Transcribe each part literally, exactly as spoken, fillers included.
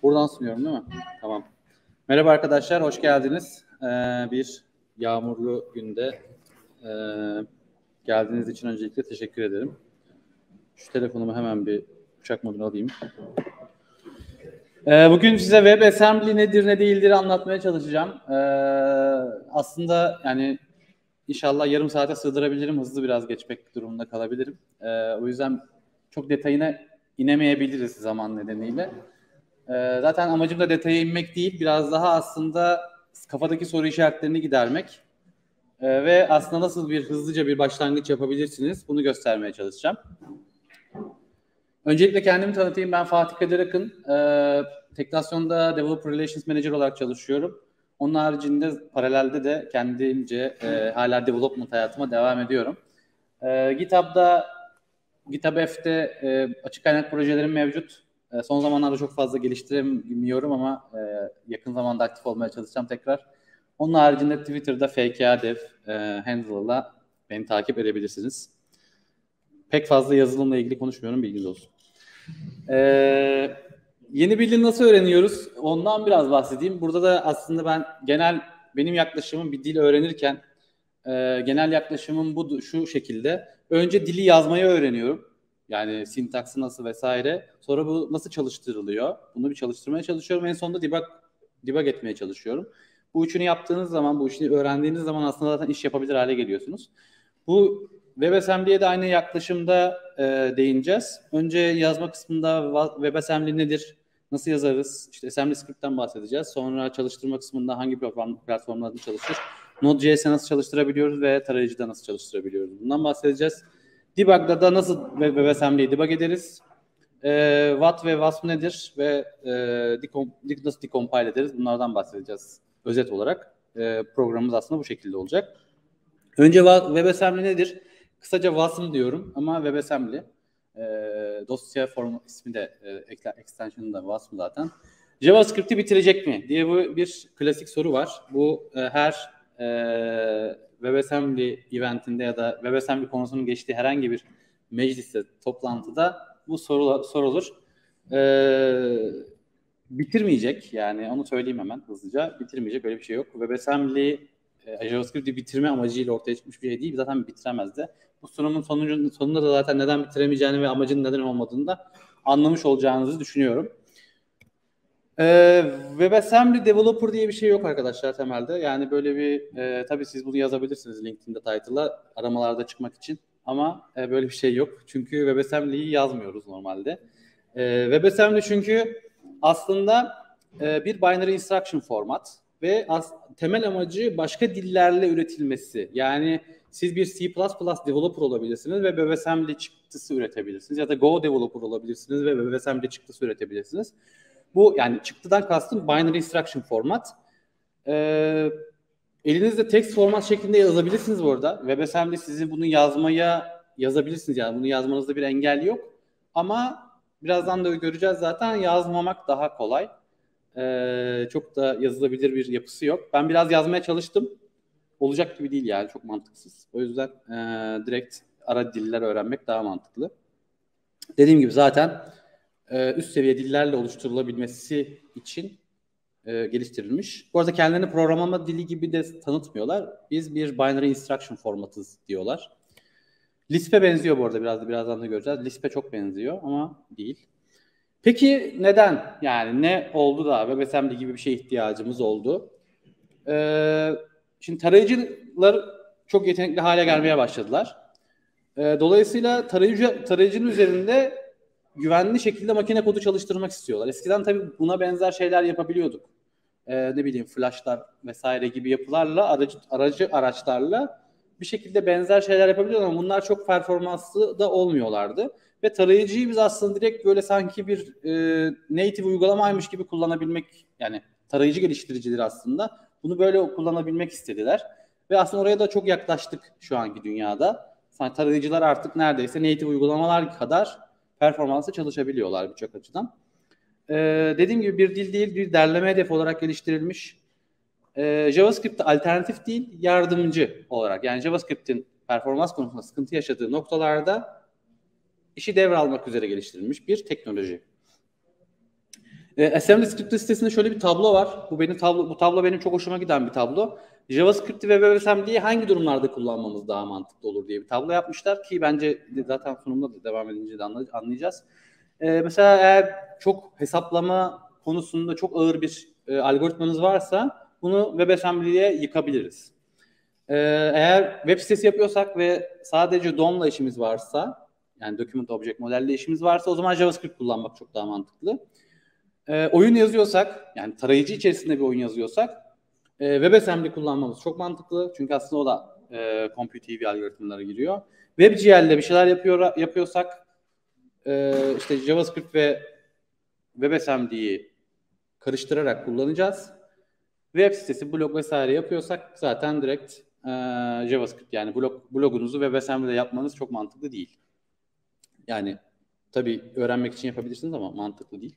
Buradan sunuyorum değil mi? Tamam. Merhaba arkadaşlar, hoş geldiniz. Ee, bir yağmurlu günde e, geldiğiniz için öncelikle teşekkür ederim. Şu telefonumu hemen bir uçak moduna alayım. Ee, bugün size WebAssembly nedir, ne değildir anlatmaya çalışacağım. Ee, aslında yani inşallah yarım saate sığdırabilirim, hızlı biraz geçmek durumunda kalabilirim. Ee, o yüzden çok detayına inemeyebiliriz zaman nedeniyle. Ee, zaten amacım da detaya inmek değil, biraz daha aslında kafadaki soru işaretlerini gidermek ee, ve aslında nasıl bir hızlıca bir başlangıç yapabilirsiniz bunu göstermeye çalışacağım. Öncelikle kendimi tanıtayım. Ben Fatih Kadir Akın. Ee, Teknasyon'da Developer Relations Manager olarak çalışıyorum. Onun haricinde paralelde de kendimce e, hala development hayatıma devam ediyorum. Ee, GitHub'da, GitHub F'de e, açık kaynak projelerim mevcut. E, son zamanlarda çok fazla geliştiremiyorum ama e, yakın zamanda aktif olmaya çalışacağım tekrar. Onun haricinde Twitter'da F K A Dev e, handle'la beni takip edebilirsiniz. Pek fazla yazılımla ilgili konuşmuyorum, bilginiz olsun. Ee, yeni bir dil nasıl öğreniyoruz? Ondan biraz bahsedeyim. Burada da aslında ben genel, benim yaklaşımım bir dil öğrenirken e, genel yaklaşımım bu şu şekilde. Önce dili yazmayı öğreniyorum. Yani sintaksı nasıl vesaire. Sonra bu nasıl çalıştırılıyor? Bunu bir çalıştırmaya çalışıyorum. En sonunda debug, debug etmeye çalışıyorum. Bu üçünü yaptığınız zaman, bu üçünü öğrendiğiniz zaman aslında zaten iş yapabilir hale geliyorsunuz. Bu WebAssembly'ye de aynı yaklaşımda e, değineceğiz. Önce yazma kısmında WebAssembly nedir, nasıl yazarız, işte Assembly Script'ten bahsedeceğiz. Sonra çalıştırma kısmında hangi platform, platformlarda çalışır, Node.js'e nasıl çalıştırabiliyoruz ve tarayıcıda nasıl çalıştırabiliyoruz, bundan bahsedeceğiz. Debug'da da nasıl WebAssembly'yi debug ederiz, e, what ve wasm nedir ve e, decom, nasıl decompile ederiz, bunlardan bahsedeceğiz özet olarak. E, programımız aslında bu şekilde olacak. Önce WebAssembly nedir? Kısaca wasm diyorum ama WebAssembly. E, dosya formu ismi de e, extension'ı da wasm zaten. JavaScript'i bitirecek mi diye bu bir klasik soru var. Bu e, her e, WebAssembly eventinde ya da WebAssembly konusunun geçtiği herhangi bir mecliste, toplantıda bu soru sorulur. E, bitirmeyecek, yani onu söyleyeyim hemen hızlıca. Bitirmeyecek, öyle bir şey yok. WebAssembly e, JavaScript'i bitirme amacıyla ortaya çıkmış bir şey değil. Zaten bitiremez de. Bu sunumun sonucun, sonunda da zaten neden bitiremeyeceğini ve amacının neden olmadığını da anlamış olacağınızı düşünüyorum. Ee, WebAssembly Developer diye bir şey yok arkadaşlar temelde. Yani böyle bir, e, tabii siz bunu yazabilirsiniz LinkedIn'de title'a aramalarda çıkmak için. Ama e, böyle bir şey yok. Çünkü WebAssembly'yi yazmıyoruz normalde. E, WebAssembly çünkü aslında e, bir binary instruction format ve as- temel amacı başka dillerle üretilmesi. Yani siz bir C plus plus developer olabilirsiniz ve WebAssembly çıktısı üretebilirsiniz. Ya da Go developer olabilirsiniz ve WebAssembly çıktısı üretebilirsiniz. Bu yani çıktıdan kastım binary instruction format. Ee, elinizde text format şeklinde yazabilirsiniz bu arada. WebAssembly sizi bunu yazmaya yazabilirsiniz, yani bunu yazmanızda bir engel yok. Ama birazdan da göreceğiz zaten, yazmamak daha kolay. Ee, çok da yazılabilir bir yapısı yok. Ben biraz yazmaya çalıştım. Olacak gibi değil yani, çok mantıksız. O yüzden e, direkt ara diller öğrenmek daha mantıklı. Dediğim gibi zaten e, üst seviye dillerle oluşturulabilmesi için e, geliştirilmiş. Bu arada kendilerini programlama dili gibi de tanıtmıyorlar. Biz bir binary instruction formatız diyorlar. Lisp'e benziyor bu arada, biraz da birazdan da göreceğiz. Lisp'e çok benziyor ama değil. Peki neden? Yani ne oldu da WebAssembly gibi bir şeye ihtiyacımız oldu? Ee, şimdi tarayıcılar çok yetenekli hale gelmeye başladılar. Ee, dolayısıyla tarayıcı tarayıcının üzerinde güvenli şekilde makine kodu çalıştırmak istiyorlar. Eskiden tabii buna benzer şeyler yapabiliyorduk. Ee, ne bileyim flashlar vesaire gibi yapılarla, aracı, aracı araçlarla bir şekilde benzer şeyler yapabiliyorduk ama bunlar çok performanslı da olmuyorlardı. Ve tarayıcıyı biz aslında direkt böyle sanki bir e, native uygulamaymış gibi kullanabilmek, yani tarayıcı geliştiricileri aslında bunu böyle kullanabilmek istediler. Ve aslında oraya da çok yaklaştık şu anki dünyada. Yani tarayıcılar artık neredeyse native uygulamalar kadar performanslı çalışabiliyorlar birçok açıdan. Ee, dediğim gibi bir dil değil, bir derleme hedefi olarak geliştirilmiş. Ee, JavaScript'te alternatif değil, yardımcı olarak. Yani JavaScript'in performans konusunda sıkıntı yaşadığı noktalarda işi devralmak üzere geliştirilmiş bir teknoloji. E, Assembly script listesinde şöyle bir tablo var. Bu benim tablo, bu tablo benim çok hoşuma giden bir tablo. JavaScript ve WebAssembly'yi hangi durumlarda kullanmamız daha mantıklı olur diye bir tablo yapmışlar ki bence zaten sunumda da devam edince de anlayacağız. E, mesela eğer çok hesaplama konusunda çok ağır bir e, algoritmanız varsa bunu WebAssembly'ye yıkabiliriz. E, eğer web sitesi yapıyorsak ve sadece D O M'la işimiz varsa, yani Document Object modelle işimiz varsa o zaman JavaScript kullanmak çok daha mantıklı. E, oyun yazıyorsak, yani tarayıcı içerisinde bir oyun yazıyorsak e, WebAssembly kullanmamız çok mantıklı. Çünkü aslında o da e, Compute-E V algoritmalara giriyor. WebGL'de bir şeyler yapıyor, yapıyorsak e, işte JavaScript ve WebAssembly'yi karıştırarak kullanacağız. Web sitesi, blog vesaire yapıyorsak zaten direkt e, JavaScript, yani blog, blogunuzu WebAssembly'de yapmanız çok mantıklı değil. Yani tabii öğrenmek için yapabilirsiniz ama mantıklı değil.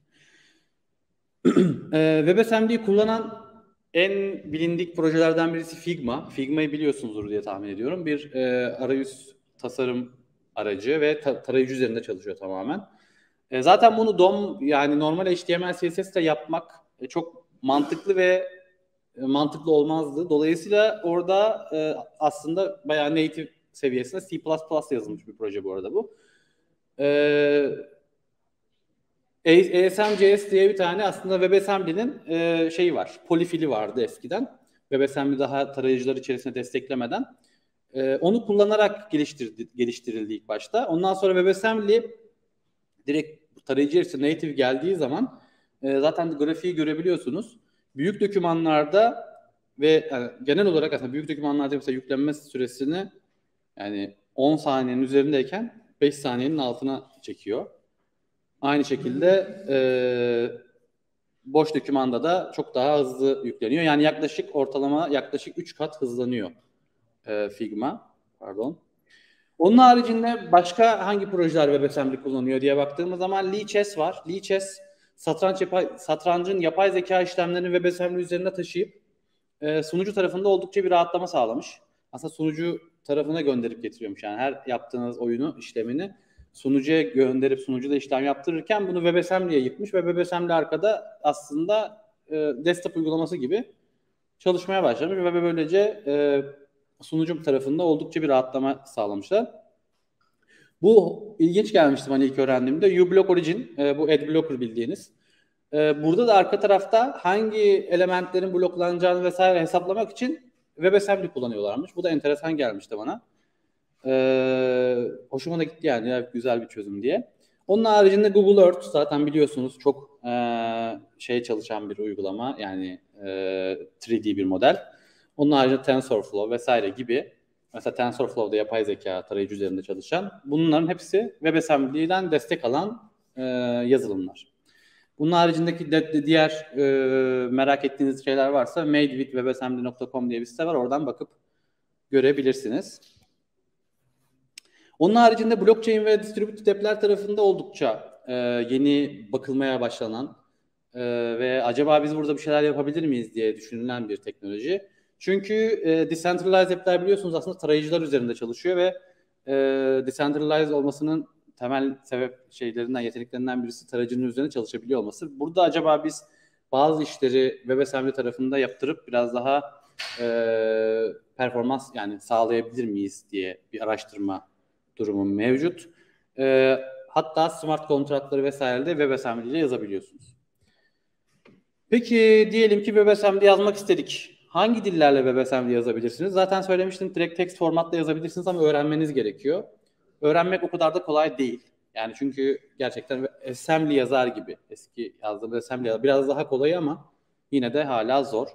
e, WebAssembly'yi kullanan en bilindik projelerden birisi Figma. Figma'yı biliyorsunuzdur diye tahmin ediyorum. Bir e, arayüz tasarım aracı ve ta- tarayıcı üzerinde çalışıyor tamamen. E, zaten bunu D O M, yani normal H T M L C S S ile yapmak e, çok mantıklı ve e, mantıklı olmazdı. Dolayısıyla orada e, aslında bayağı native seviyesinde C plus plus yazılmış bir proje bu arada bu. E, A S M C S diye bir tane aslında WebAssembly'nin e, şeyi var. Polifili vardı eskiden. WebAssembly daha tarayıcılar içerisinde desteklemeden. E, onu kullanarak geliştirildi, geliştirildi ilk başta. Ondan sonra WebAssembly direkt tarayıcı içerisinde native geldiği zaman e, zaten grafiği görebiliyorsunuz. Büyük dokümanlarda ve yani genel olarak aslında büyük dokümanlarda mesela yüklenme süresini yani on saniyenin üzerindeyken beş saniyenin altına çekiyor. Aynı şekilde e, boş dokümanda da çok daha hızlı yükleniyor. Yani yaklaşık ortalama yaklaşık üç kat hızlanıyor e, Figma. Pardon. Onun haricinde başka hangi projeler WebAssembly kullanıyor diye baktığımız zaman Lichess var. Lichess satranç yapay, satrancın yapay zeka işlemlerini WebAssembly üzerine taşıyıp e, sunucu tarafında oldukça bir rahatlama sağlamış. Aslında sunucu tarafına gönderip getiriyormuş. Yani her yaptığınız oyunu, işlemini sunucuya gönderip sunucuda işlem yaptırırken bunu WebAssembly'ye yıkmış ve WebAssembly arkada aslında e, desktop uygulaması gibi çalışmaya başlamış ve böylece e, sunucu tarafında oldukça bir rahatlama sağlamışlar. Bu ilginç gelmişti bana ilk öğrendiğimde. uBlock Origin, e, bu Adblocker bildiğiniz. E, burada da arka tarafta hangi elementlerin bloklanacağını vesaire hesaplamak için WebAssembly kullanıyorlarmış. Bu da enteresan gelmişti bana. E, hoşuma da gitti yani ya, güzel bir çözüm diye. Onun haricinde Google Earth zaten biliyorsunuz çok e, şey çalışan bir uygulama, yani e, üç D bir model. Onun haricinde TensorFlow vesaire gibi, mesela TensorFlow'da yapay zeka tarayıcı üzerinde çalışan, bunların hepsi WebAssembly'den destek alan e, yazılımlar. Bunun haricindeki de, de diğer e, merak ettiğiniz şeyler varsa made with webassembly nokta com diye bir site var, oradan bakıp görebilirsiniz. Onun haricinde blockchain ve distributed app'ler tarafında oldukça e, yeni bakılmaya başlanan e, ve acaba biz burada bir şeyler yapabilir miyiz diye düşünülen bir teknoloji. Çünkü e, decentralized app'ler biliyorsunuz aslında tarayıcılar üzerinde çalışıyor ve e, decentralized olmasının temel sebep şeylerinden, yeteneklerinden birisi tarayıcının üzerinde çalışabiliyor olması. Burada acaba biz bazı işleri WebAssembly tarafında yaptırıp biraz daha e, performans yani sağlayabilir miyiz diye bir araştırma durumu mevcut. E, hatta smart kontratları vesaire de WebAssembly ile yazabiliyorsunuz. Peki diyelim ki WebAssembly yazmak istedik. Hangi dillerle WebAssembly yazabilirsiniz? Zaten söylemiştim, direkt text formatla yazabilirsiniz ama öğrenmeniz gerekiyor. Öğrenmek o kadar da kolay değil. Yani çünkü gerçekten assembly yazar gibi. Eski yazdığımız assembly yazar. Biraz daha kolay ama yine de hala zor.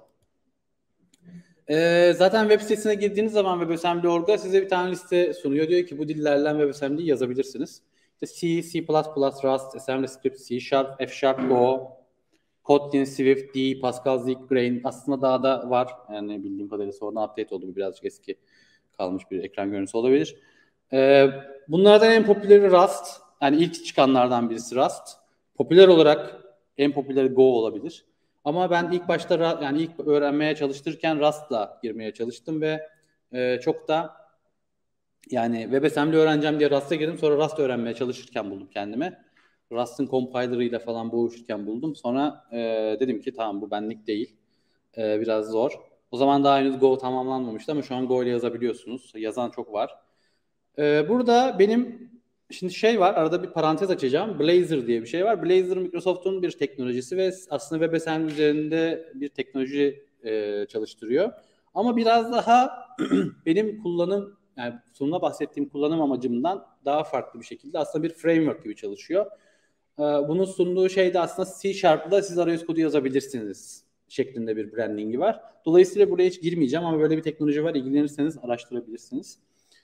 Ee, zaten web sitesine girdiğiniz zaman WebAssembly nokta org'a size bir tane liste sunuyor. Diyor ki bu dillerle WebAssembly yazabilirsiniz. İşte C, C++, Rust, AssemblyScript, C Sharp, F Sharp, Go, Kotlin, Swift, D, Pascal, Zeek, Grain aslında daha da var. Yani bildiğim kadarıyla sonradan update oldu. Birazcık eski kalmış bir ekran görüntüsü olabilir. Ee, bunlardan en popüleri Rust. Yani ilk çıkanlardan birisi Rust. Popüler olarak en popüleri Go olabilir. Ama ben ilk başta yani ilk öğrenmeye çalıştırırken Rust'la girmeye çalıştım ve e, çok da yani WebAssembly öğreneceğim diye Rust'a girdim. Sonra Rust öğrenmeye çalışırken buldum kendimi. Rust'ın compiler'ıyla falan boğuşurken buldum. Sonra e, dedim ki tamam bu benlik değil. E, biraz zor. O zaman daha henüz Go tamamlanmamıştı ama şu an Go ile yazabiliyorsunuz. Yazan çok var. E, burada benim şimdi şey var, arada bir parantez açacağım. Blazor diye bir şey var. Blazor Microsoft'un bir teknolojisi ve aslında WebAssembly üzerinde bir teknoloji e, çalıştırıyor. Ama biraz daha benim kullanım, yani sunumda bahsettiğim kullanım amacımdan daha farklı bir şekilde aslında bir framework gibi çalışıyor. Ee, bunun sunduğu şey de aslında C Sharp'la siz arayüz kodu yazabilirsiniz şeklinde bir brandingi var. Dolayısıyla buraya hiç girmeyeceğim ama böyle bir teknoloji var. İlgilenirseniz araştırabilirsiniz.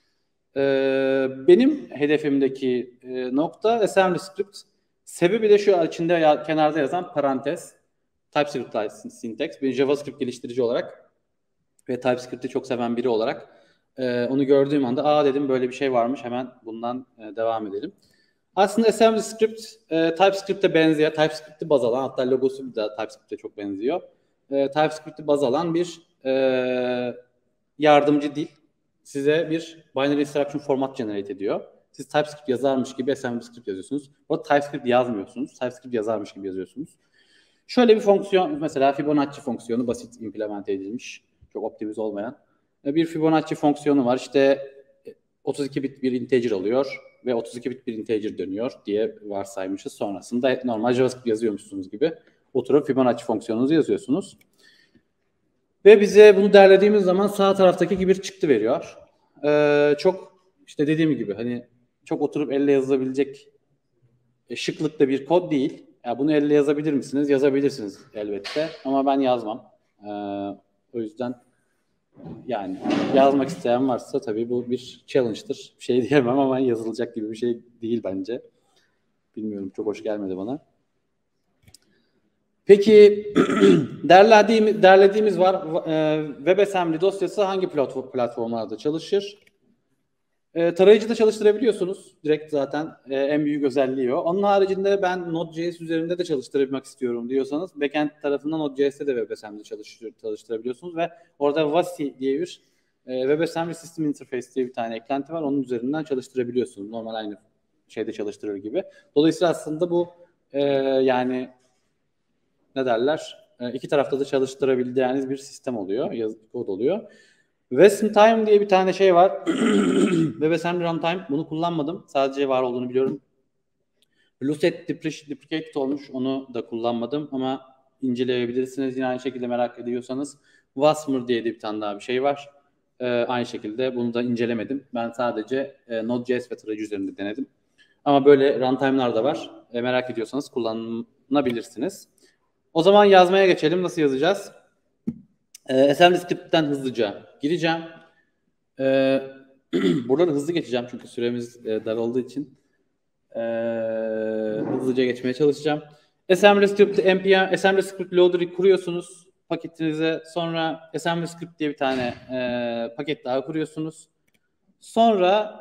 Ee, benim hedefimdeki e, nokta AssemblyScript. Sebebi de şu içinde ya, kenarda yazan parantez. TypeScript syntax. Bir JavaScript geliştirici olarak ve TypeScript'i çok seven biri olarak e, onu gördüğüm anda aa dedim böyle bir şey varmış, hemen bundan e, devam edelim. Aslında AssemblyScript e, TypeScript'e benzeyen, TypeScript'i baz alan, hatta logosu da TypeScript'e çok benziyor. E, TypeScript'i baz alan bir e, yardımcı dil. Size bir binary instruction format generate ediyor. Siz TypeScript yazarmış gibi AssemblyScript yazıyorsunuz. Bu arada TypeScript yazmıyorsunuz. TypeScript yazarmış gibi yazıyorsunuz. Şöyle bir fonksiyon, mesela Fibonacci fonksiyonu basit implement edilmiş. Çok optimize olmayan. Bir Fibonacci fonksiyonu var. İşte otuz iki bit bir integer alıyor ve otuz iki bit bir integer dönüyor diye varsaymışız. Sonrasında normal JavaScript yazıyormuşsunuz gibi oturup Fibonacci fonksiyonunuzu yazıyorsunuz. Ve bize bunu derlediğimiz zaman sağ taraftaki bir çıktı veriyor. Ee, çok işte dediğim gibi hani çok oturup elle yazılabilecek e, şıklıkta bir kod değil. Ya bunu elle yazabilir misiniz? Yazabilirsiniz elbette. Ama ben yazmam. Ee, o yüzden yani yazmak isteyen varsa tabii bu bir challenge'dır. Bir şey diyemem ama yazılacak gibi bir şey değil bence. Bilmiyorum, çok hoş gelmedi bana. Peki derlediğimiz, derlediğimiz var. E, WebAssembly dosyası hangi platform, platformlarda çalışır? E, tarayıcıda çalıştırabiliyorsunuz. Direkt zaten e, en büyük özelliği o. Onun haricinde ben Node.js üzerinde de çalıştırmak istiyorum diyorsanız backend tarafından Node.js'te de WebAssembly çalıştır, çalıştırabiliyorsunuz ve orada W A S I diye bir e, WebAssembly System Interface diye bir tane eklenti var. Onun üzerinden çalıştırabiliyorsunuz. Normal aynı şeyde çalıştırır gibi. Dolayısıyla aslında bu e, yani ne derler? E, iki tarafta da çalıştırabildiğiniz bir sistem oluyor. Yazılı kod oluyor. Wasm-Time diye bir tane şey var. WebAssembly Runtime. Bunu kullanmadım. Sadece var olduğunu biliyorum. Lucet deprecated olmuş. Onu da kullanmadım ama inceleyebilirsiniz. Yine aynı şekilde merak ediyorsanız. Wasmer diye de bir tane daha bir şey var. Ee, aynı şekilde bunu da incelemedim. Ben sadece e, Node.js ve tarayıcı üzerinde denedim. Ama böyle runtime'lar da var. E, merak ediyorsanız kullanabilirsiniz. O zaman yazmaya geçelim. Nasıl yazacağız? Ee, AssemblyScript'ten hızlıca gireceğim. Ee, buraları hızlı geçeceğim çünkü süremiz e, dar olduğu için. Ee, hızlıca geçmeye çalışacağım. AssemblyScript, npm, AssemblyScript Loader'ı kuruyorsunuz paketinize. Sonra AssemblyScript diye bir tane e, paket daha kuruyorsunuz. Sonra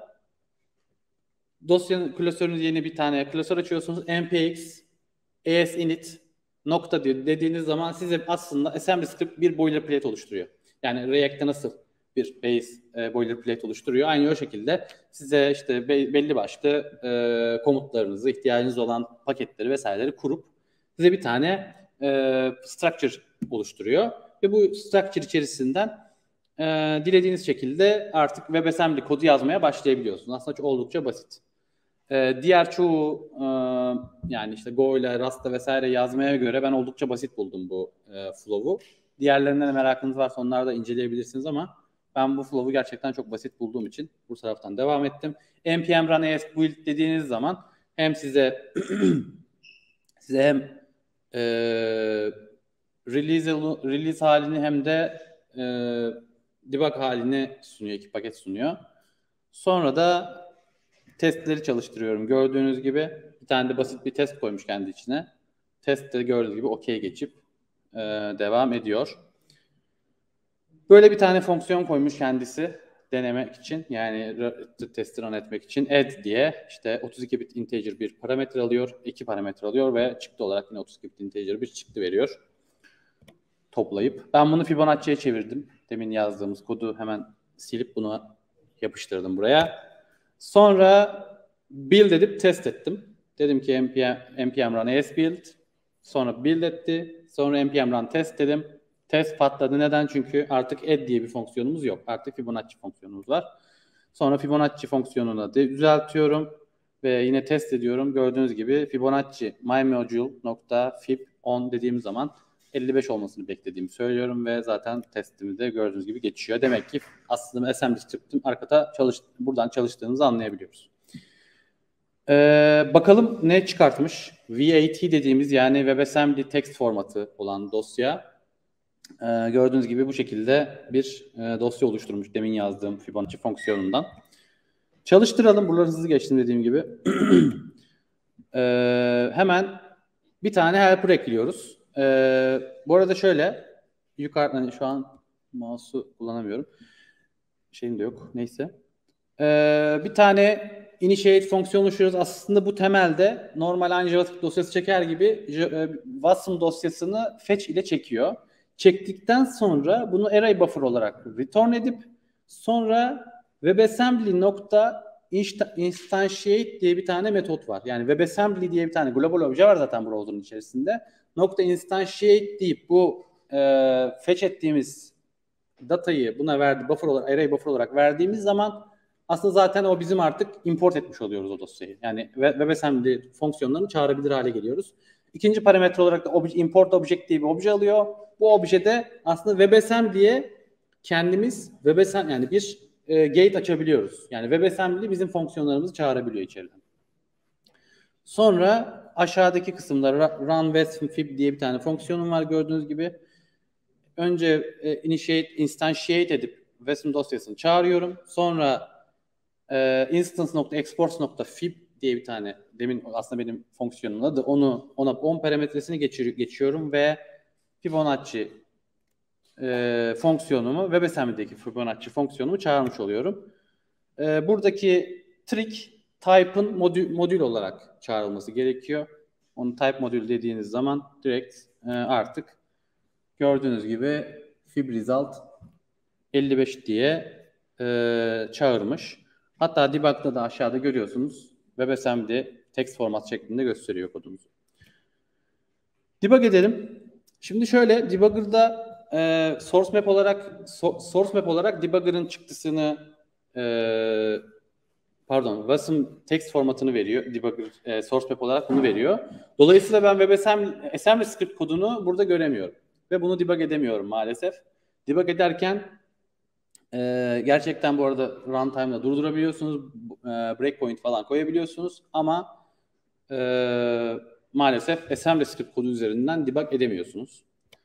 dosyanın klasörünüz yeni bir tane klasör açıyorsunuz. npx asinit nokta diyor dediğiniz zaman size aslında AssemblyScript bir boilerplate oluşturuyor. Yani React'te nasıl bir base e, boilerplate oluşturuyor. Aynı o şekilde size işte be, belli başlı e, komutlarınızı, ihtiyacınız olan paketleri vesaireleri kurup size bir tane e, structure oluşturuyor. Ve bu structure içerisinden e, dilediğiniz şekilde artık WebAssembly kodu yazmaya başlayabiliyorsunuz. Aslında çok oldukça basit. Ee, diğer çoğu e, yani işte Go ile Rust'ta vesaire yazmaya göre ben oldukça basit buldum bu e, flow'u. Diğerlerinden de merakınız varsa onları da inceleyebilirsiniz ama ben bu flow'u gerçekten çok basit bulduğum için bu taraftan devam ettim. npm run as build dediğiniz zaman hem size size hem e, release, release halini hem de e, debug halini sunuyor, iki paket sunuyor. Sonra da testleri çalıştırıyorum. Gördüğünüz gibi bir tane de basit bir test koymuş kendi içine. Testte gördüğünüz gibi okey geçip e, devam ediyor. Böyle bir tane fonksiyon koymuş kendisi denemek için. Yani testi run etmek için add diye işte otuz iki bit integer bir parametre alıyor. iki parametre alıyor ve çıktı olarak yine otuz iki bit integer bir çıktı veriyor. Toplayıp. Ben bunu Fibonacci'ye çevirdim. Demin yazdığımız kodu hemen silip bunu yapıştırdım buraya. Sonra build edip test ettim. Dedim ki npm, npm run asbuild. Sonra build etti. Sonra npm run test dedim. Test patladı. Neden? Çünkü artık add diye bir fonksiyonumuz yok. Artık Fibonacci fonksiyonumuz var. Sonra Fibonacci fonksiyonunu düzeltiyorum. Ve yine test ediyorum. Gördüğünüz gibi Fibonacci myModule.fib on dediğim zaman elli beş olmasını beklediğimi söylüyorum ve zaten testimizde gördüğünüz gibi geçiyor. Demek ki aslında assembly script'in arkada çalış, buradan çalıştığımızı anlayabiliyoruz. Ee, bakalım ne çıkartmış? V A T dediğimiz yani WebAssembly text formatı olan dosya. Ee, gördüğünüz gibi bu şekilde bir e, dosya oluşturmuş demin yazdığım Fibonacci fonksiyonundan. Çalıştıralım. Buraları hızlı geçtim dediğim gibi. ee, hemen bir tane helper ekliyoruz. Ee, bu arada şöyle yukarıdan hani şu an mouse'u kullanamıyorum. Şeyim de yok. Neyse. Ee, bir tane initiate fonksiyonu oluşturuyoruz. Aslında bu temelde normal aynı JavaScript dosyası çeker gibi e, Wasm dosyasını fetch ile çekiyor. Çektikten sonra bunu array buffer olarak return edip sonra WebAssembly nokta instantiate diye bir tane metot var. Yani WebAssembly diye bir tane global obje var zaten browser'ın içerisinde. Nokta instantiate deyip bu e, fetch ettiğimiz datayı buna verdi buffer olarak array buffer olarak verdiğimiz zaman aslında zaten o bizim artık import etmiş oluyoruz o dosyayı. Yani WebAssembly fonksiyonlarını çağırabilir hale geliyoruz. İkinci parametre olarak da obje, import object diye bir obje alıyor. Bu objede aslında WebAssembly'ye kendimiz WebAssembly yani bir e, gate açabiliyoruz. Yani WebAssembly bizim fonksiyonlarımızı çağırabiliyor içeriden. Sonra aşağıdaki kısımda run Wasm fib diye bir tane fonksiyonum var gördüğünüz gibi. Önce e, initiate, instantiate edip Wasm dosyasını çağırıyorum. Sonra e, instance.exports.fib diye bir tane demin aslında benim fonksiyonum adı. Onu ona on parametresini geçir, geçiyorum ve Fibonacci e, fonksiyonumu WebAssembly'deki Fibonacci fonksiyonumu çağırmış oluyorum. E, buradaki trick type'ın modül, modül olarak çağrılması gerekiyor. Onu type modül dediğiniz zaman direkt e, artık gördüğünüz gibi fib result elli beş diye e, çağırmış. Hatta debug'da da aşağıda görüyorsunuz. WebAssembly text format şeklinde gösteriyor kodumuzu. Debug edelim. Şimdi şöyle debugger'da e, source map olarak so, source map olarak debugger'ın çıktısını e, pardon Wasm text formatını veriyor. Debugger e, source map olarak bunu veriyor. Dolayısıyla ben WebAssembly assembly script kodunu burada göremiyorum ve bunu debug edemiyorum maalesef. Debug ederken Ee, gerçekten bu arada runtime'da durdurabiliyorsunuz. E, breakpoint falan koyabiliyorsunuz ama e, maalesef assembly script kodu üzerinden debug edemiyorsunuz.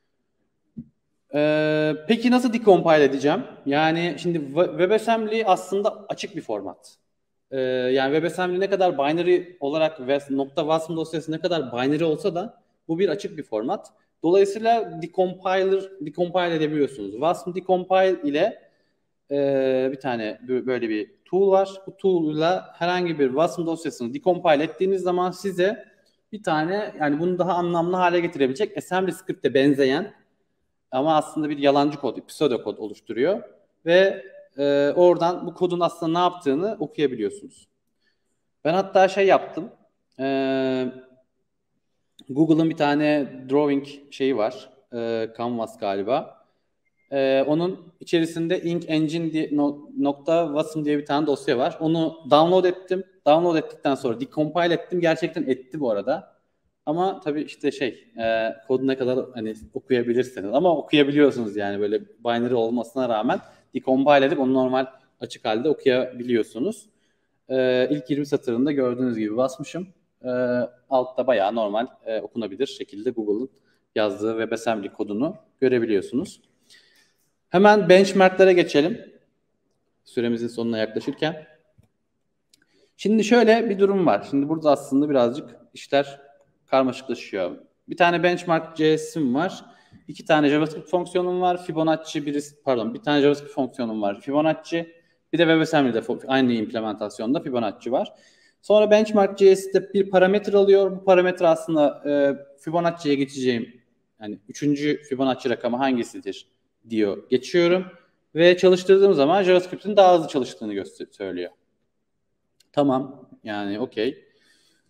Ee, peki nasıl decompile edeceğim? Yani şimdi WebAssembly aslında açık bir format. Ee, yani WebAssembly ne kadar binary olarak .wasm dosyası ne kadar binary olsa da bu bir açık bir format. Dolayısıyla decompiler decompile edebiliyorsunuz. Wasm decompile ile Ee, bir tane böyle bir tool var. Bu tool'la herhangi bir Wasm dosyasını decompile ettiğiniz zaman size bir tane yani bunu daha anlamlı hale getirebilecek assembly script'e benzeyen ama aslında bir yalancı kod, pseudo kod oluşturuyor ve e, oradan bu kodun aslında ne yaptığını okuyabiliyorsunuz. Ben hatta şey yaptım. E, Google'ın bir tane drawing şeyi var. E, Canvas galiba. Ee, onun içerisinde Ink Engine diye, no, nokta Wasm diye bir tane dosya var. Onu download ettim. Download ettikten sonra decompile ettim. Gerçekten etti bu arada. Ama tabii işte şey e, kodu ne kadar hani okuyabilirsiniz. Ama okuyabiliyorsunuz yani böyle binary olmasına rağmen decompile edip onu normal açık halde okuyabiliyorsunuz. E, ilk yirmi satırında gördüğünüz gibi basmışım. E, altta bayağı normal e, okunabilir şekilde Google'ın yazdığı WebAssembly kodunu görebiliyorsunuz. Hemen benchmark'lara geçelim. Süremizin sonuna yaklaşırken. Şimdi şöyle bir durum var. Şimdi burada aslında birazcık işler karmaşıklaşıyor. Bir tane benchmark C S'im var. İki tane JavaScript fonksiyonum var. Fibonacci bir pardon bir tane JavaScript fonksiyonum var. Fibonacci bir de WebAssembly'de aynı implementasyonda Fibonacci var. Sonra benchmark C S'de bir parametre alıyor. Bu parametre aslında e, Fibonacci'ye geçeceğim yani üçüncü Fibonacci rakamı hangisidir diyor. Geçiyorum ve çalıştırdığım zaman JavaScript'in daha hızlı çalıştığını göster- söylüyor. Tamam yani okey.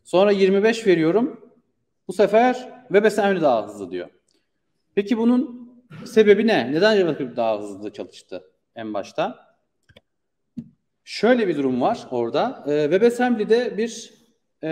Sonra yirmi beş veriyorum. Bu sefer WebAssembly daha hızlı diyor. Peki bunun sebebi ne? Neden JavaScript daha hızlı çalıştı en başta? Şöyle bir durum var orada. Ee, WebAssembly'de bir e,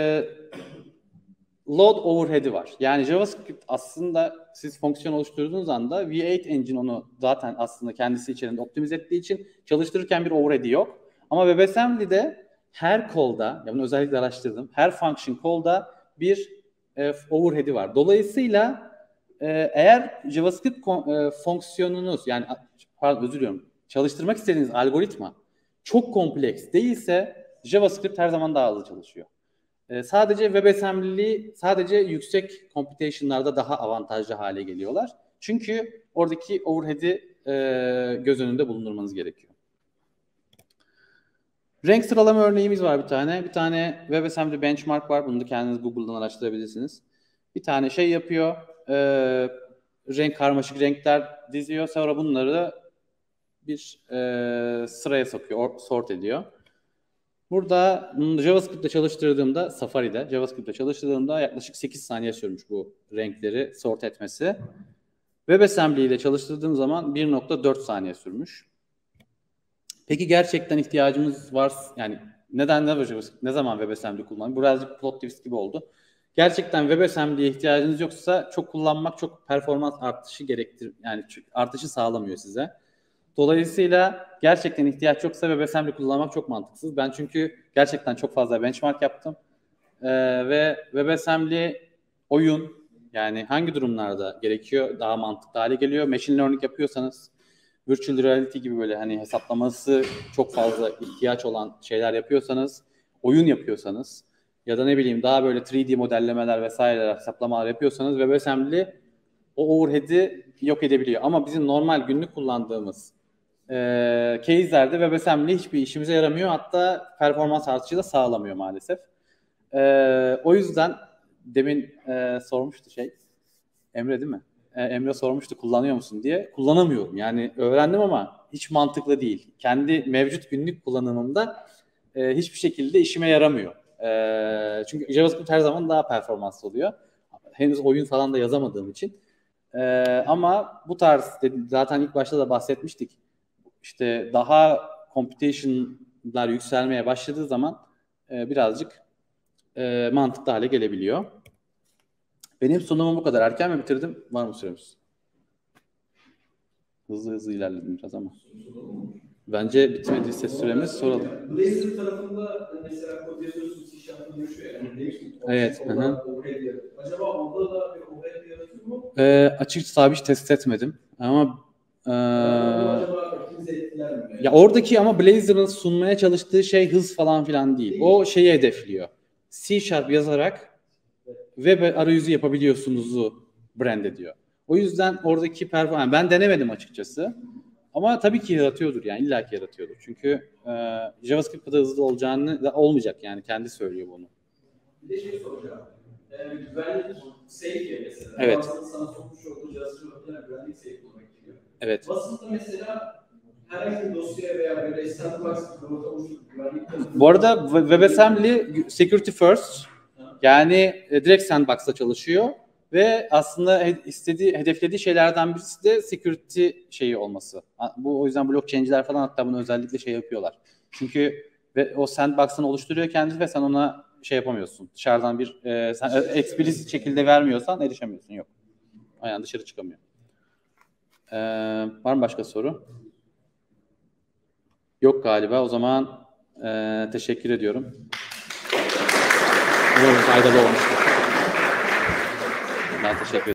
load overhead'i var. Yani JavaScript aslında siz fonksiyon oluşturduğunuz anda V eight Engine onu zaten aslında kendisi içerisinde optimize ettiği için çalıştırırken bir overhead'i yok. Ama WebAssembly'de her call'da, ya bunu özellikle araştırdım, her function call'da bir e, overhead'i var. Dolayısıyla e, eğer JavaScript e, fonksiyonunuz, yani pardon özür diliyorum, çalıştırmak istediğiniz algoritma çok kompleks değilse JavaScript her zaman daha hızlı çalışıyor. Ee, sadece WebAssembly sadece yüksek computation'larda daha avantajlı hale geliyorlar. Çünkü oradaki overhead'i e, göz önünde bulundurmanız gerekiyor. Renk sıralama örneğimiz var bir tane. Bir tane WebAssembly benchmark var. Bunu da kendiniz Google'dan araştırabilirsiniz. Bir tane şey yapıyor. E, renk karmaşık renkler diziyor. Sonra bunları bir e, sıraya sokuyor, sort ediyor. Burada JavaScript'te çalıştırdığımda, Safari'de JavaScript'te çalıştırdığımda yaklaşık sekiz saniye sürmüş bu renkleri sort etmesi. WebAssembly ile çalıştırdığım zaman bir nokta dört saniye sürmüş. Peki gerçekten ihtiyacımız var, yani neden ne, ne zaman WebAssembly kullanmak? Bu birazcık plot twist gibi oldu. Gerçekten WebAssembly'ye ihtiyacınız yoksa çok kullanmak çok performans artışı gerektir, yani artışı sağlamıyor size. Dolayısıyla gerçekten ihtiyaç yoksa WebAssembly kullanmak çok mantıksız. Ben çünkü gerçekten çok fazla benchmark yaptım. Ee, ve WebAssembly oyun, yani hangi durumlarda gerekiyor daha mantıklı hale geliyor. Machine learning yapıyorsanız, virtual reality gibi böyle hani hesaplaması çok fazla ihtiyaç olan şeyler yapıyorsanız, oyun yapıyorsanız ya da ne bileyim daha böyle üç D modellemeler vesaireler, hesaplamalar yapıyorsanız WebAssembly o overhead'i yok edebiliyor. Ama bizim normal günlük kullandığımız e, case'lerde WebAssembly hiçbir işimize yaramıyor. Hatta performans artışı da sağlamıyor maalesef. E, o yüzden demin e, sormuştu şey, Emre değil mi? E, Emre sormuştu kullanıyor musun diye. Kullanamıyorum. Yani öğrendim ama hiç mantıklı değil. Kendi mevcut günlük kullanımımda e, hiçbir şekilde işime yaramıyor. E, çünkü JavaScript her zaman daha performanslı oluyor. Henüz oyun falan da yazamadığım için. E, ama bu tarz, zaten ilk başta da bahsetmiştik. İşte daha computation'lar yükselmeye başladığı zaman e, birazcık e, mantıklı hale gelebiliyor. Benim sunumum bu kadar. Erken mi bitirdim? Var mı süremiz? Hızlı hızlı ilerledim biraz ama. Bence bitmediyse süremiz soralım. Blazor tarafında mesela kod yazıyorsunuz, C Sharp'ın yaşıyor yani. Demiştim. Evet. Acaba onda da bir overhead yaratıyor mu? Ee, açıkçası abi hiç test etmedim. Ama e, acaba optimize ettiler mi? Ya oradaki ama Blazor'ın sunmaya çalıştığı şey hız falan filan değil. değil. O şeyi hedefliyor. C Sharp yazarak web arayüzü yapabiliyorsunuzu brand ediyor. O yüzden oradaki performans, ben denemedim açıkçası. Ama tabii ki yaratıyordur yani, illaki yaratıyordur. Çünkü e, JavaScript kadar hızlı olacağını da olmayacak yani, kendi söylüyor bunu. Bir de şey soracağım. Yani güvenlik safe mesela. Evet. Bazen sana sokmuş olduğu JavaScript'ten güvenlik safe olmak gerekiyor. Evet. Basında mesela herhangi bir dosyaya veya böyle sandbox bir ortam oluşturup güvenlik... Bu arada WebAssembly security first. Yani direkt sandbox'ta çalışıyor ve aslında istediği, hedeflediği şeylerden birisi de security şeyi olması. Bu o yüzden blockchain'ciler falan hatta bunu özellikle şey yapıyorlar. Çünkü ve o sandbox'ını oluşturuyor kendisi ve sen ona şey yapamıyorsun. Dışarıdan bir e, sen explicit şekilde vermiyorsan erişemiyorsun. Yok. Yani dışarı çıkamıyor. Ee, var mı başka soru? Yok galiba. O zaman e, teşekkür ediyorum. Umarım faydalı olmuştur. Ben teşekkür ederim.